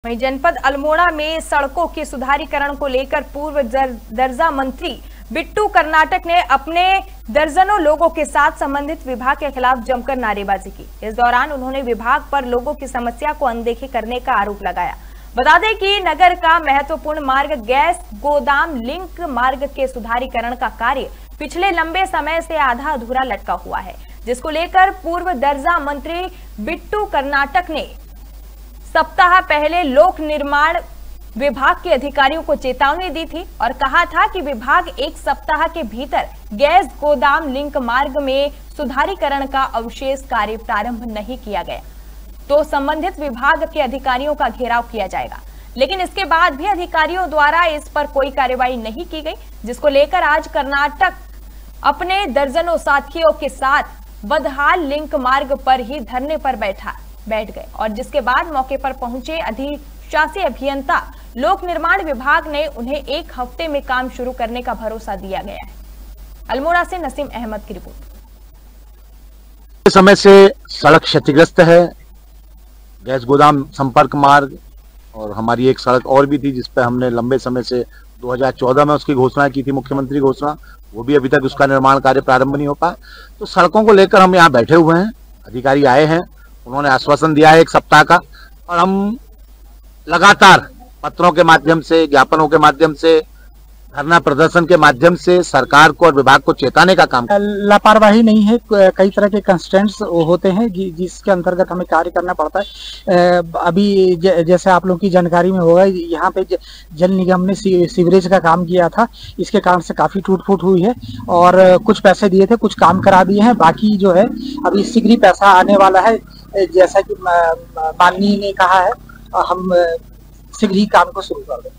वहीं जनपद अल्मोड़ा में सड़कों के सुधारीकरण को लेकर पूर्व दर्जा मंत्री बिट्टू कर्नाटक ने अपने दर्जनों लोगों के साथ संबंधित विभाग के खिलाफ जमकर नारेबाजी की। इस दौरान उन्होंने विभाग पर लोगों की समस्या को अनदेखी करने का आरोप लगाया। बता दें कि नगर का महत्वपूर्ण मार्ग गैस गोदाम लिंक मार्ग के सुधारीकरण का कार्य पिछले लंबे समय से आधा अधूरा लटका हुआ है, जिसको लेकर पूर्व दर्जा मंत्री बिट्टू कर्नाटक ने सप्ताह पहले लोक निर्माण विभाग के अधिकारियों को चेतावनी दी थी और कहा था कि विभाग एक सप्ताह के भीतर गैस गोदाम लिंक मार्ग में सुधारीकरण का अवशेष कार्य प्रारंभ नहीं किया गया तो संबंधित विभाग के अधिकारियों का घेराव किया जाएगा। लेकिन इसके बाद भी अधिकारियों द्वारा इस पर कोई कार्रवाई नहीं की गई, जिसको लेकर आज कर्नाटक अपने दर्जनों साथियों के साथ बदहाल लिंक मार्ग पर ही धरने पर बैठ गए और जिसके बाद मौके पर पहुंचे अधिशासी अभियंता लोक निर्माण विभाग ने उन्हें एक हफ्ते में काम शुरू करने का भरोसा दिया गया है। अल्मोड़ा से नसीम अहमद की रिपोर्ट। इस समय से सड़क क्षतिग्रस्त है, गैस गोदाम संपर्क मार्ग, और हमारी एक सड़क और भी थी जिस पर हमने लंबे समय से 2014 में उसकी घोषणा की थी, मुख्यमंत्री घोषणा, वो भी अभी तक उसका निर्माण कार्य प्रारंभ नहीं हो पाया। तो सड़कों को लेकर हम यहाँ बैठे हुए हैं, अधिकारी आए हैं, उन्होंने आश्वासन दिया है एक सप्ताह का, और हम लगातार पत्रों के माध्यम से, ज्ञापनों के माध्यम से, धरना प्रदर्शन के माध्यम से सरकार को और विभाग को चेताने का काम। लापरवाही नहीं है, कई तरह के कंस्ट्रेंट्स होते हैं जिसके अंतर्गत हमें कार्य करना पड़ता है। अभी जैसे आप लोगों की जानकारी में होगा, यहाँ पे जल निगम ने सीवरेज का काम किया था, इसके कारण से काफी टूट फूट हुई है और कुछ पैसे दिए थे, कुछ काम करा दिए हैं, बाकी जो है अभी शीघ्र ही पैसा आने वाला है। जैसा कि माननीय ने कहा है, हम शीघ्र ही काम को शुरू कर दें।